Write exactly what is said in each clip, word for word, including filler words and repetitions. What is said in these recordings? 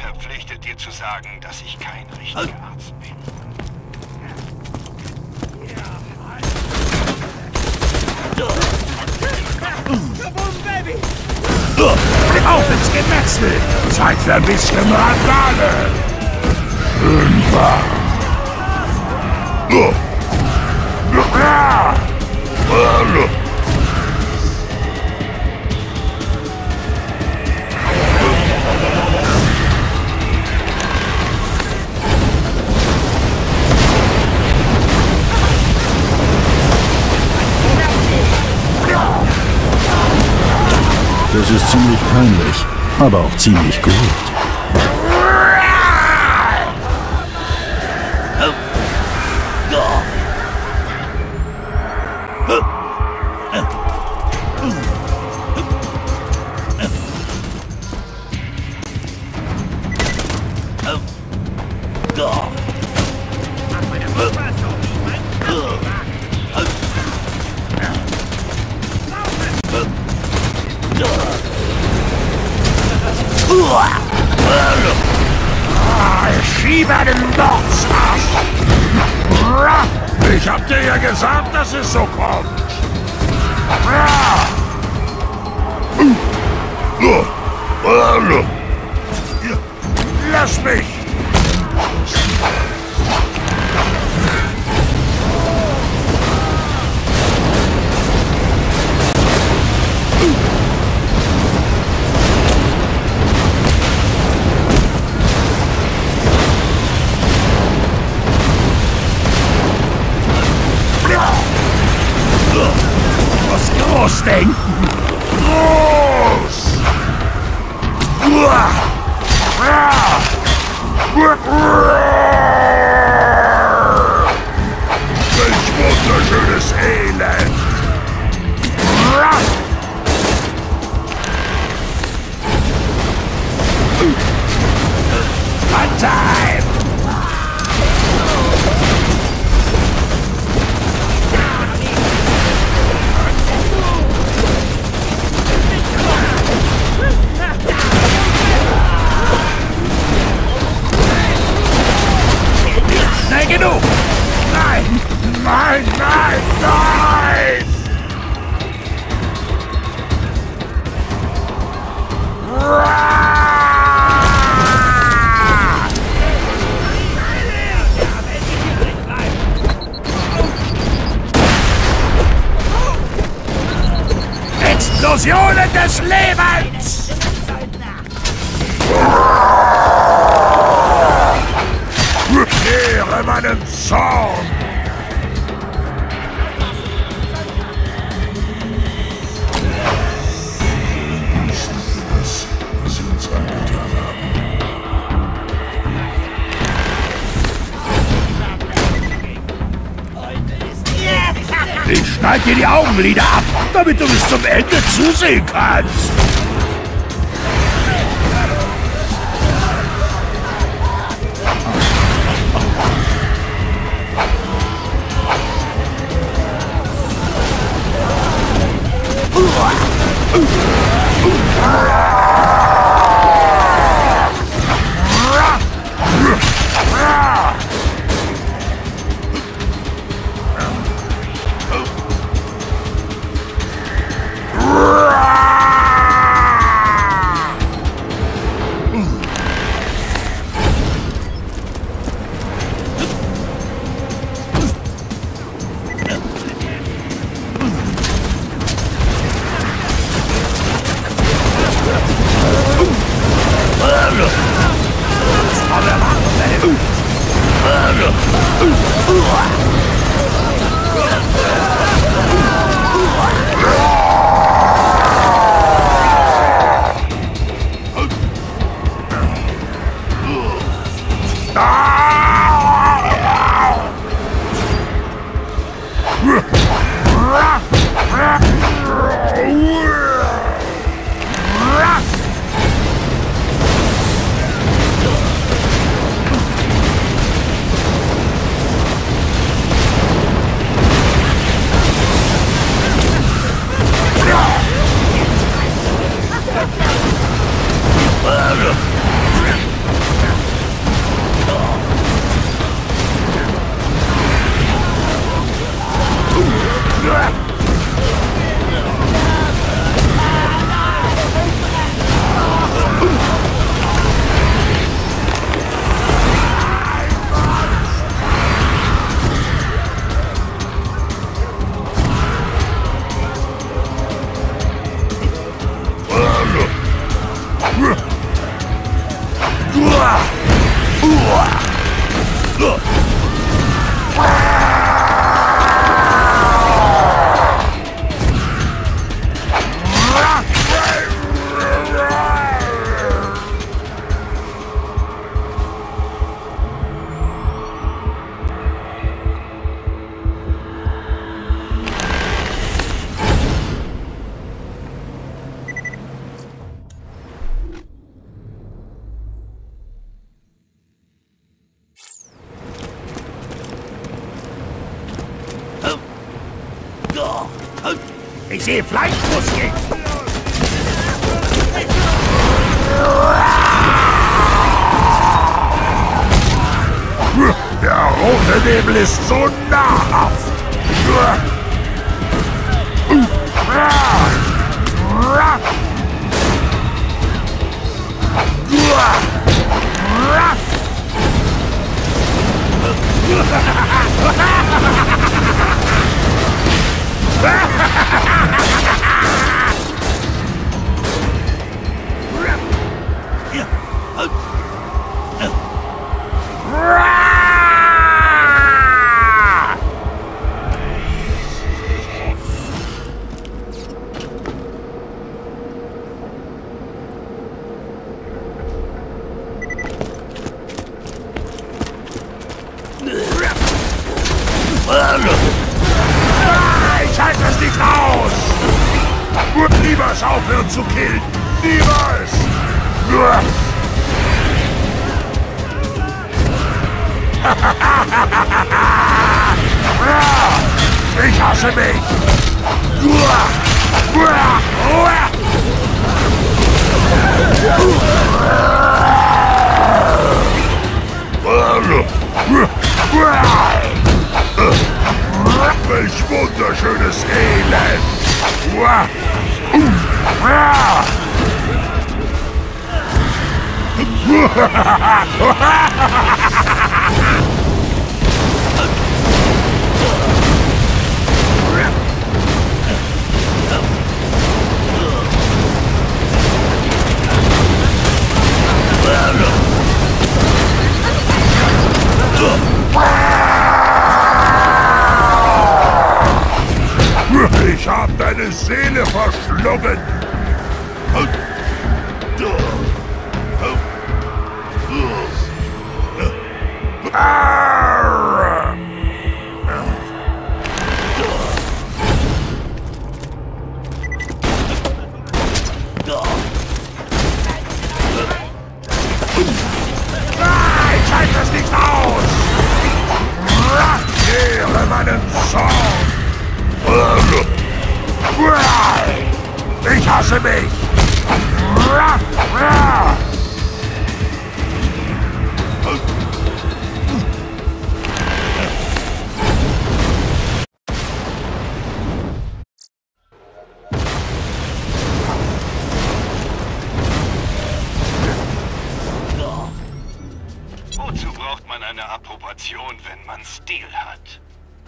verpflichtet, dir zu sagen, dass ich kein richtiger Arzt bin. Auf ins Gemetzel! Zeit für ein bisschen Randale! Irgendwann! Das ist ziemlich peinlich, aber auch ziemlich gut. Ich schiebe den Mordsarsch! Ich hab dir ja gesagt, dass es so kommt! Lass mich! Groß denken! Groß! Welch wunderschönes Elend! Funtime! Schnell genug! Nein! Nein, nein, nein! Explosionen des Lebens! Kehre meinen Zorn! Was sie uns angetan haben. Ich schneid dir die Augenlider ab, damit du bis zum Ende zusehen kannst! Ich sehe Fleischmuskeln! Der rote Nebel ist so nahrhaft! Ich halte es nicht aus! Niemals aufhören zu killen! Niemals! Ich hasse mich! Welch wunderschönes Elend! Ich hab deine Seele verschlungen! Ich halte das nicht aus! Ehre meinen Zorn! Ich hasse mich! Wozu braucht man eine Approbation, wenn man Stil hat?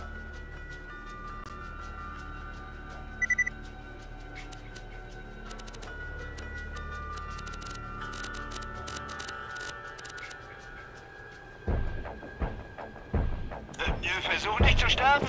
Versuch nicht zu sterben!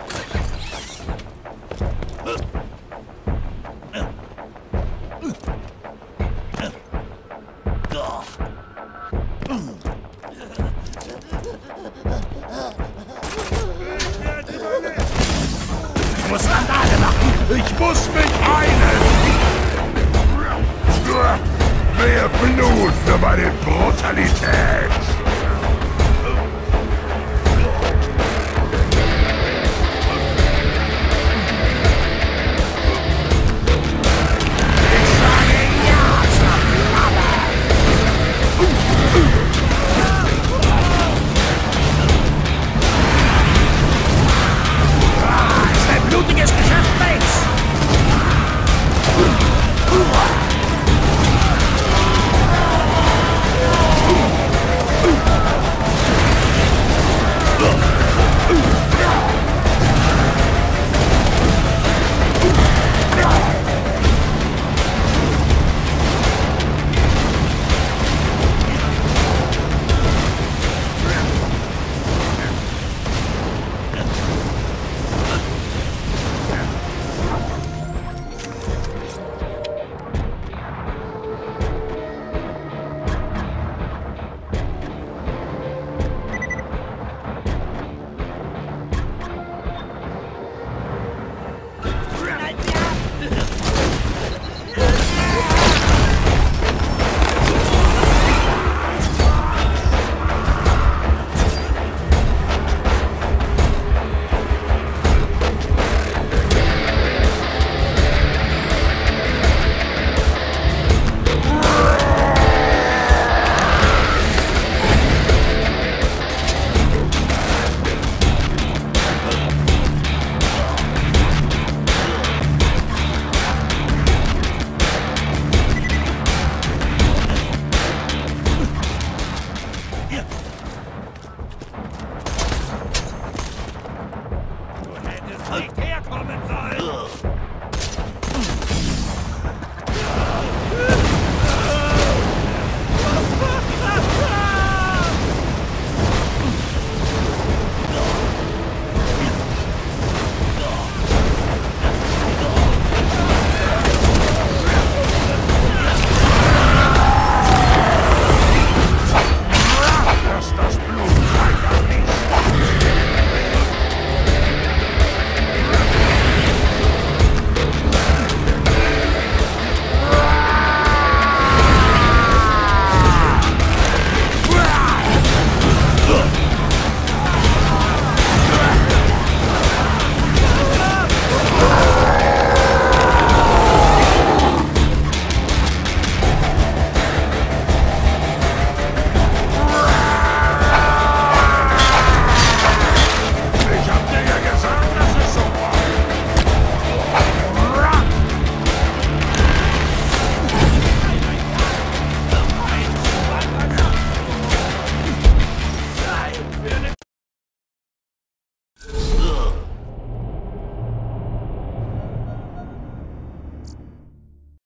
Ich muss Randale machen! Ich muss mich heilen! Mehr Blut für meine Brutalität! Blutiges Geschäft, Mates! Ugh.